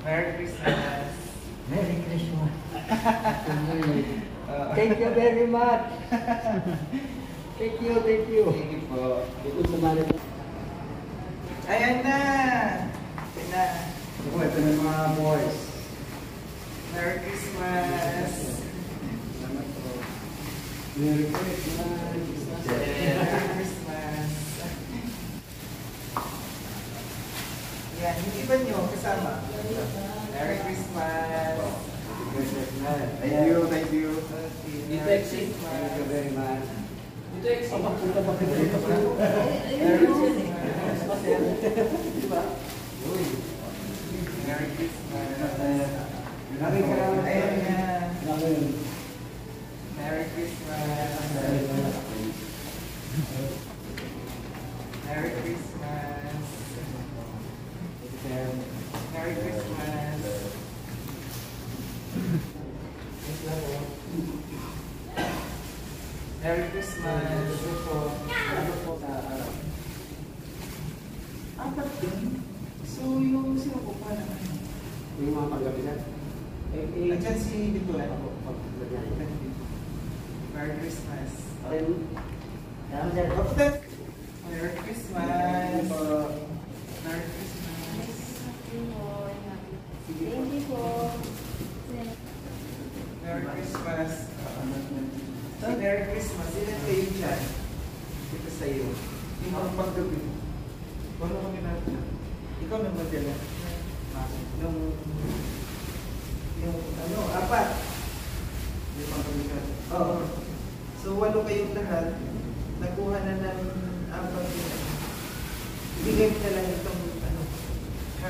Merry Christmas. Merry Christmas. Thank you very much. Thank you. Thank you po. Ayan na! Ayan na. Ito na mga boys. Merry Christmas. Salamat po. Merry Christmas. Merry Christmas. Yan, yung iba nyo kasama. Merry Christmas. Thank you. Merry Christmas. Thank you very much. Merry Christmas. Ayan na. Merry Christmas. Merry Christmas. Merry Christmas. Merry Christmas. Apat din. So yung sino po pa naman? Yung mga pagkabilan? Nandiyan si Dito. Merry Christmas. Merry Christmas. Merry Christmas. Thank you po. Merry Christmas. Si Merry Christmas. Ilan kayo dyan? Ito sa'yo. Yung ang paggabi. Paano kami natin? Ikaw nang magdala. Yung ano, apat. Yung paggabi. Oo. So, 8 kayong lahat. Nakuha na ng apat yun. Ibigay mo na lang itong ano. Ha?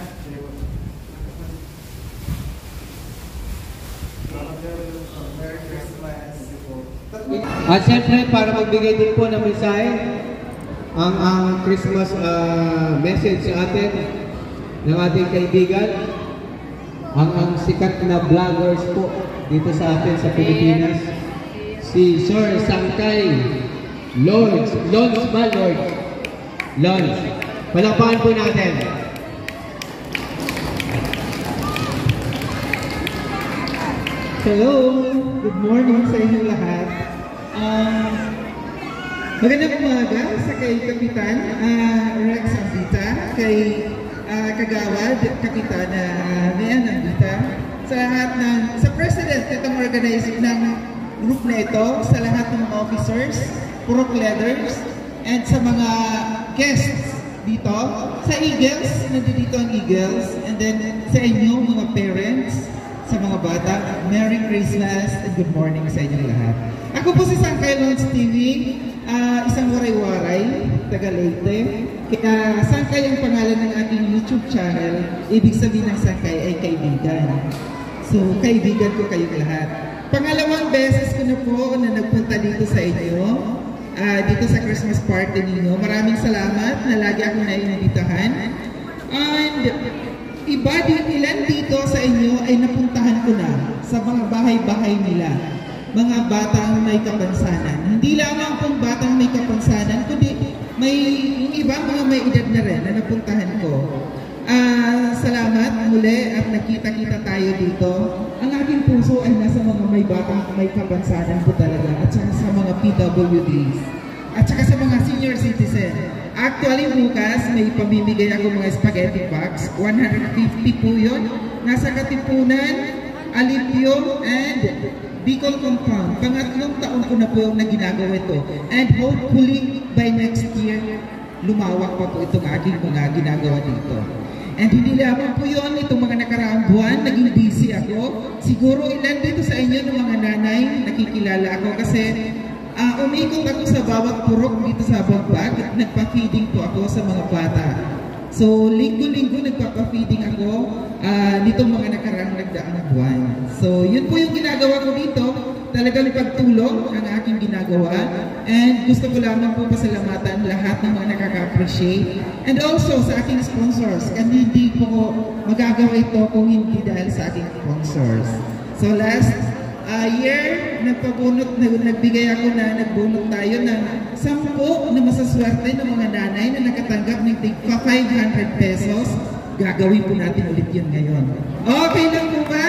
Merry Christmas. At siyempre, para magbigay din po ng mensahe, ang Christmas message sa atin ng ating kaibigan, ang sikat na vloggers po dito sa atin sa Pilipinas, si Sir Sangkay Lons ba, Lord? Lons. Palakpakan po natin. Hello! Good morning sa inyong lahat. Magandang umaga sa kay Kapitan Rex Ambita, kay Kagawad Kapitan Nean Ambita, sa lahat sa President itong organizing ng group na ito, sa lahat ng mga officers, purok leaders, and sa mga guests dito, sa Eagles, nandito ang Eagles, and then sa inyo mga parents, sa mga bata, Merry Christmas and good morning sa inyo lahat. Ako po si Sangkay Lons TV, isang waray-waray, taga Leyte. Kaya Sangkay ang pangalan ng ating YouTube channel, ibig sabihin ng Sangkay ay kaibigan. So, kaibigan ko kayong lahat. Pangalawang beses ko na po na nagpunta dito sa inyo, dito sa Christmas party ninyo. Maraming salamat na lagi ako naiinibitahan. And ilan dito sa inyo ay napuntahan ko na sa mga bahay-bahay nila. Mga batang may kapansanan. Hindi lamang pong batang may kapansanan, kundi yung iba mga may edad na rin na napuntahan ko. Salamat muli at nakita-kita tayo dito. Ang aking puso ay nasa mga may batang may kapansanan po talaga, at saka sa mga PWDs at saka sa mga senior citizen. Actually, bukas may pamimigay ako mga spaghetti box. 150 po yun. Nasa Katipunan, Alipio, and Bicol Compound. Pangatlong taon ko na po yung ginagawa ito. And hopefully, by next year, lumawak pa po itong aking mga ginagawa dito. And hindi lamang po yun, itong mga nakaraang buwan, naging busy ako. Siguro ilan dito sa inyo ng mga nanay, nakikilala ako kasi umikot ako sa bawat purok dito sa Bagbag. Nagpa-feeding po ako sa mga bata. So, linggo-linggo nagpapa-feeding ako nitong mga nakaraang nagdaang na buwan. So, yun po yung ginagawa ko dito. Talagang pagtulong ang aking ginagawa. And gusto ko lamang po pasalamatan lahat ng mga nakaka-appreciate. And also sa aking sponsors. Kasi hindi po magagawa ito kung hindi dahil sa aking sponsors. So, last year, nagbigay ako nagbunot tayo ng 10 na masaswerte ng mga nanay na nakatanggap ng 500 pesos gagawin po natin ulit yun ngayon. Okay lang po ba?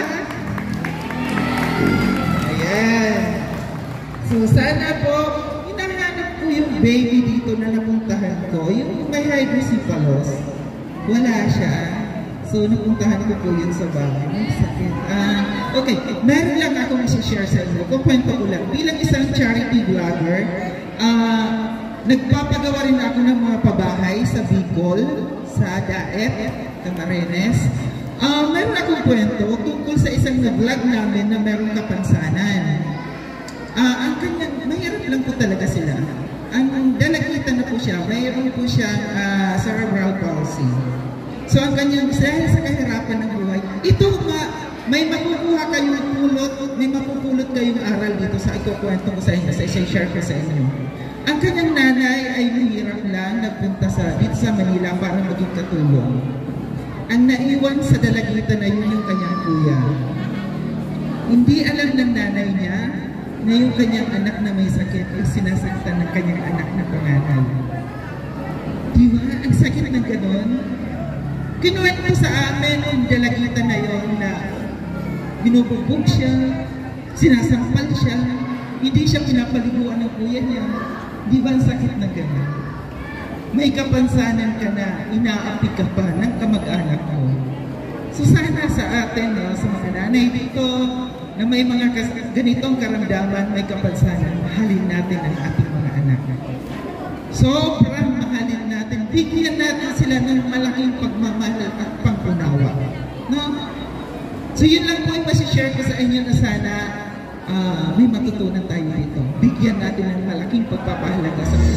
Ayan. So sana po, hinahanap ko yung baby dito na napuntahan ko. Yung may hydrocephalus. Wala siya. So napuntahan ko po yun sa bahay. May sakit. Okay, meron lang akong isa-share sa inyo. Kumpento ko lang. Bilang isang charity vlogger, nagpapagawa rin ako ng mga pabahay sa Bicol, sa Daet, Camarines. Meron akong kwento tungkol sa isang nag-vlog namin na merong kapansanan. Ang kanyang, mahirap lang po talaga sila. Ang dalagita na po siya, mayroon po siyang cerebral palsy. So ang kanyang, dahil sa kahirapan ng buhay, ito may makukuha kayong pulot, may mapupulot kayong aral dito sa ikukwento ko sa inyo, sa share ko sa inyo. Ang kanyang nanay ay mahirap lang nagpunta dito sa Manila para maging katulong. Ang naiwan sa dalagitan na yun yung kanyang kuya. Hindi alam ng nanay niya na yung kanyang anak na may sakit yung sinasaktan ng kanyang anak na panganay. Di ba? Ang sakit ng ganon. Kinuwento sa amin yung dalagitan na yun na binubugbog siya, sinasampal siya, hindi siya pinapaliguan ng kuya niya. Di ba ang sakit ng ganon? May kapansanan ka na inaapi ka pa ng kamag-anak mo. So sana sa atin, sa mga nanay dito, na may mga ganitong karamdaman, may kapansanan, mahalin natin ang ating mga anak. Sobrang mahalin natin, bigyan natin sila ng malaking pagmamahal at pangkunawa. No? So yun lang po yung masishare ko sa inyo na sana may matutunan tayo dito. Bigyan natin ng malaking pagpapahalaga sa mga.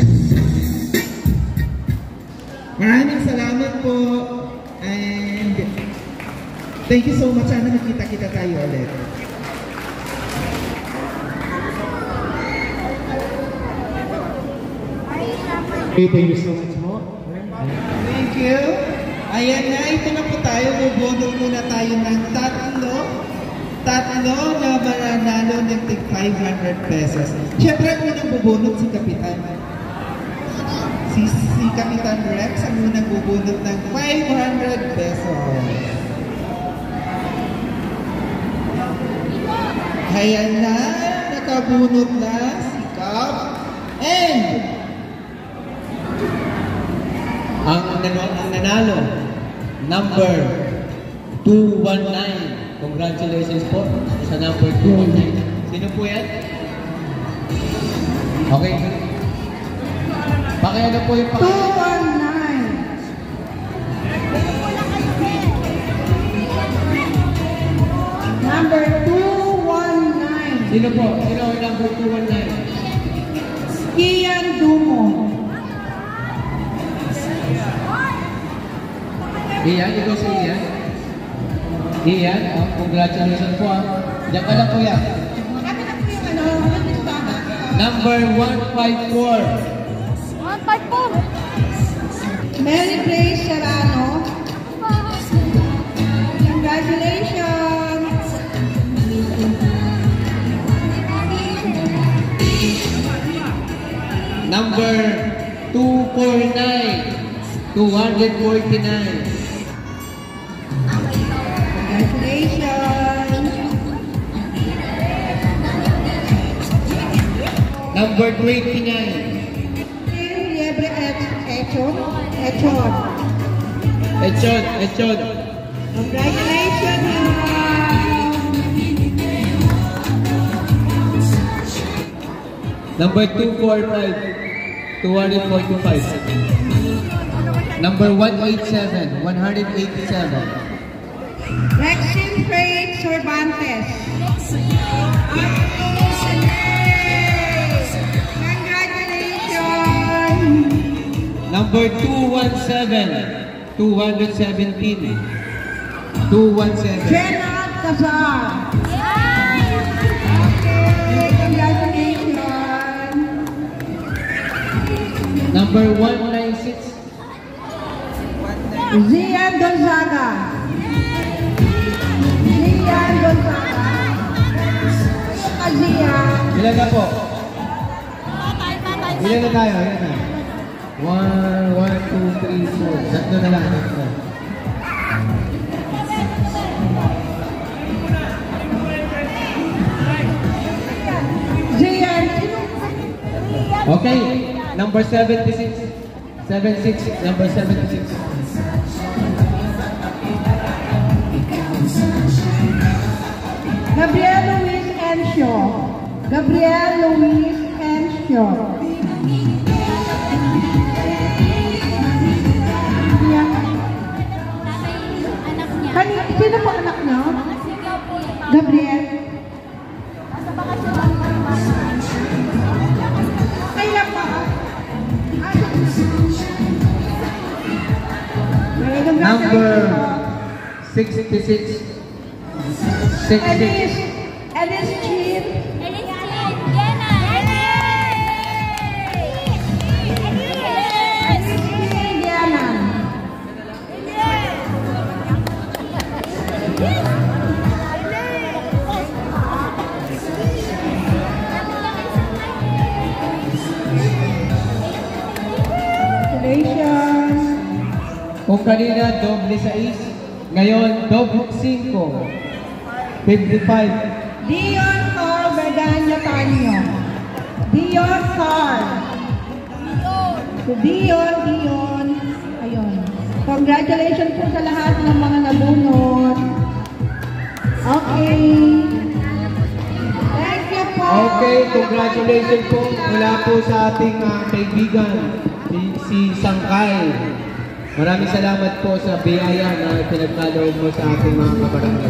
Maraming salamat po and thank you so much. Sana nakita-kita tayo ulit. Thank you so much mo. Thank you. Ayan na, ito na po tayo. Bubunod muna tayo ng tatlo na mananalo ng tig 500 pesos. Siyempre, ang unang bubunod si Kapitan. Si Kapitan Rex ang unang bubunod ng 500 pesos. Ayan na, nakabunod na si Kap. And Ang nanalo, number 219. Congratulations po sa number 219. Sino po yan? Okay. Pakiano po yung 219. Number 219. Sino po? Sino yung number 219? Ian Dumo. Ian, ikaw si Ian? Ian, congratulations po . Diyan ka lang po yan. Number 154. 154. Mary Grace Serrano. Congratulations. Number 249. 249. Congratulations. Number 29. Liebre Echon. Echon. Congratulations. Number 245. 245. Number 187. 187. Rexin Freight Cervantes. Congratulations. Number 217. 217. 217. Jenna Casar. Congratulations. Number 196. Zian Gonzaga. Ilan na po? Ilan na tayo? Ilan na? 1, 2, 3, 4. Tatlo na lang. Number 76. 76, number 76. Gabriel Luis Encio. Gabriel Luis Encio. Sino po anak niyo? Gabriel. Kailan pa? Number 66. 66. Alice Jean. Kung kanina doble 6, ngayon doble 5. 55. Dion Car Verdaño Tanyo. Dion Car. Dion. Ayun. Congratulations po sa lahat ng mga nabunot. Okay. Thank you po. Okay, congratulations po mula po sa ating kaibigan, si Sangkay. Maraming salamat po sa biyaya na pinagkaloob mo sa ating mga kabarangay.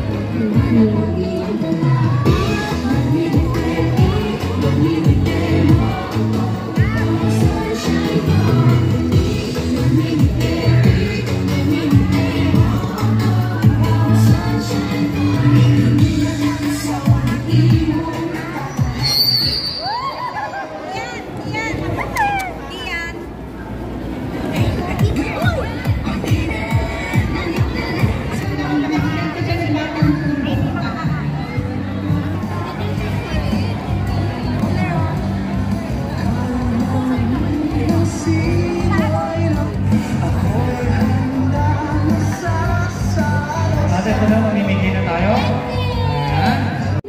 Ito na, mamimigay na tayo. Ayan.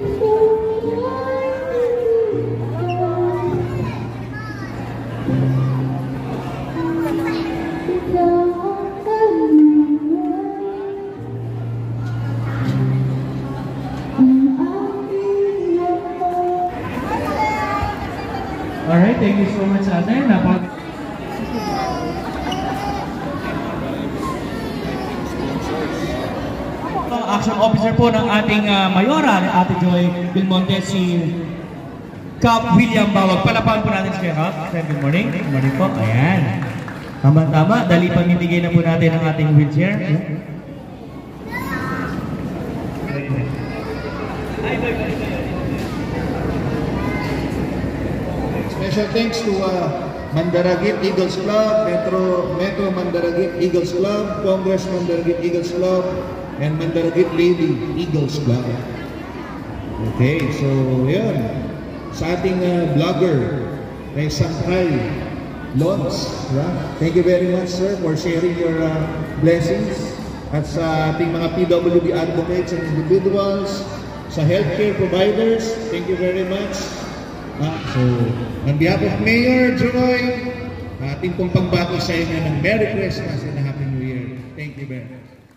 Alright, thank you so much, ate. Action officer po ng ating mayora, Ate Joy Belmonte, si Cap William Bawag. Palapahan po natin si Cap. Good morning. Good morning po. Ayan. Tama-tama. Dali pamimigay na po natin ang ating wheelchair. Special thanks to Mandaragit Eagles Club, Metro Mandaragit Eagles Club, Congress Mandaragit Eagles Club, and Mandaragit Lady Eagles Club. Okay, so yun. Sa ating vlogger, kay Sangkay Lons. Thank you very much, sir, for sharing your blessings. At sa ating mga PWD advocates and individuals, sa healthcare providers, thank you very much. So, on behalf of Mayor Joy, ating pong pagbati sa inyo ng Merry Christmas and a Happy New Year. Thank you very much.